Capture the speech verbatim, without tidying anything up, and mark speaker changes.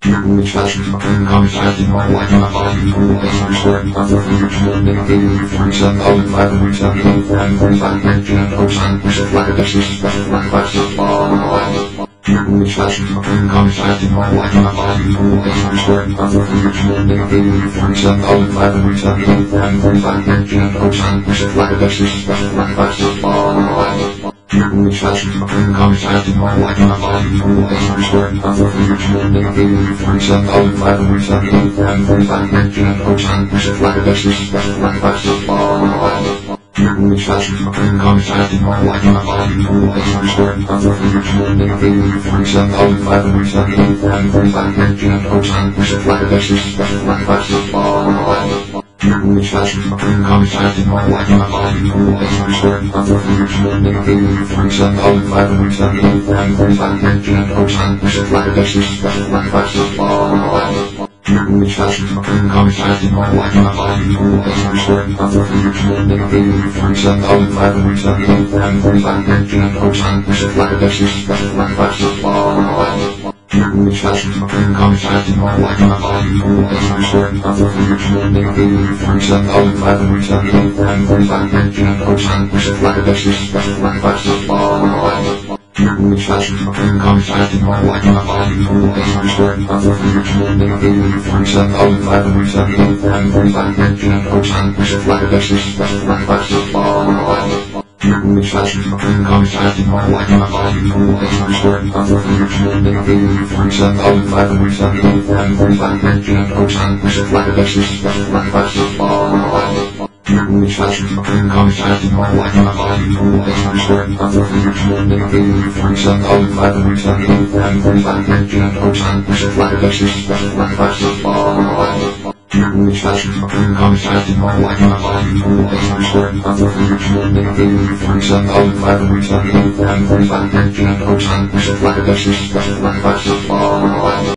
Speaker 1: Pure fashion, fucking contacting my life and my body. I'm starting to feel to make a video for seven thousand five hundred seventy-eight and forty-five nineteen oh seven percent like this is special like five six Pure fashion, fucking contacting my life and my body. I'm starting to feel to make a video for seven thousand five hundred seventy-eight and forty-five nineteen oh seven percent like this is special like five six Pure fashion, fucking contacting my life and my body. I'm starting to feel to make a video for seven thousand five hundred seventy-eight and forty-five nineteen oh seven percent like this is special like five six Pure fashion, fucking contacting my life and my body. I'm starting to feel to make a video for seven thousand five hundred seventy-eight and forty-five nineteen oh seven percent like this is special like five six Pure fashion, fucking contacting my life and my body. I'm starting to feel to make a video for seven thousand five hundred seventy-eight and forty-five nineteen oh seven percent like this is special like five six Pure fashion, fucking contacting my life and my body. I'm starting to feel to make a video for seven thousand five hundred seventy-eight and forty-five nineteen oh seven percent like this is special like five six Pure fashion, fucking contacting my life and my body. I'm starting to feel to make a video for seven thousand five hundred seventy-eight and forty-five nineteen oh seven percent like this is special like five six Pure fashion, fucking contacting my life and my body. I'm starting to feel to make a video for seven thousand five hundred seventy-eight and forty-five nineteen oh seven percent like this is special like five six Pure fashion, fucking contacting my life and my body. I'm starting to feel to make a video for seven thousand five hundred seventy-eight and forty-five nineteen oh seven percent like this is special like five six Pure fashion, fucking contacting my life and my body. I'm starting to feel to make a video for seven thousand five hundred seventy-eight and forty-five nineteen oh seven percent like this is special like five six Pure fashion, fucking contacting my life and my body. I'm starting to feel to make a video for seven thousand five hundred seventy-eight and forty-five nineteen oh seven percent like this is special like five six